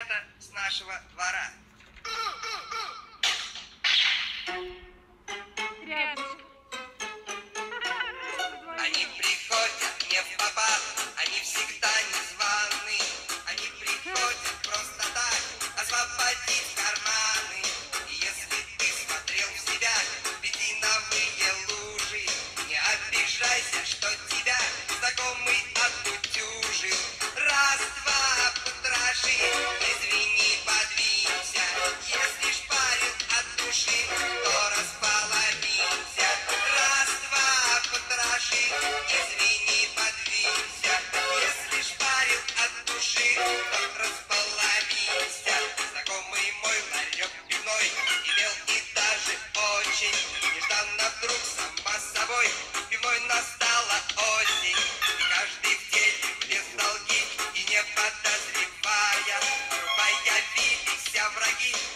ребята с нашего двора. Они приходят не в попад, они всегда незваные. Они приходят просто так, освободить карманы. И если ты смотрел в себя бензиновые лужи, не обижайся, что тебя знакомый отутюжил. Раз, два, потроши, извини, подвинься. Если шпарил от души, то располовинься. Раз, два, потроши, извини, подвинься. Если шпарил от души, то располовинься. Знакомый мой ларек пивной имел и даже очень нежданно вдруг сама собой пивной настала осень. И каждый в деле влез в долги и не подозревая, появились враги.